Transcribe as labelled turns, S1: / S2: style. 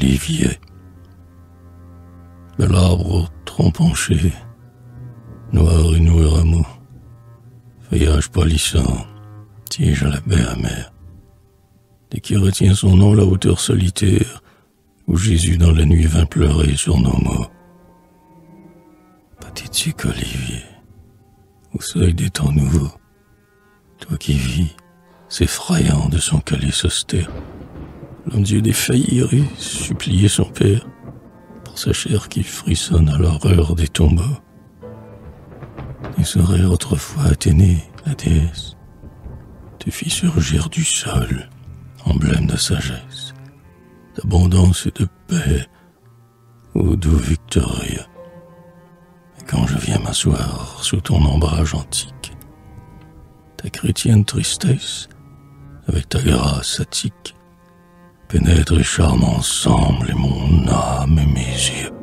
S1: olivier. Bel arbre au tronc penché, noir et noué rameaux, feuillage pâlissant, tige à la baie amère, et qui retient son nom la hauteur solitaire où Jésus dans la nuit vint pleurer sur nos maux. Pathétique olivier, au seuil des temps nouveaux, toi qui vis, s'effrayant de son calice austère, l'homme Dieu défaillir et supplier son Père pour sa chair qui frissonne à l'horreur des tombeaux. Tu serais autrefois Athénée, la déesse, te fit surgir du sol, emblème de sagesse, d'abondance et de paix, ô doux Victoria. Et quand je viens m'asseoir sous ton ombrage antique, ta chrétienne tristesse, avec ta grâce attique, pénètre et charme ensemble et mon âme et mes yeux.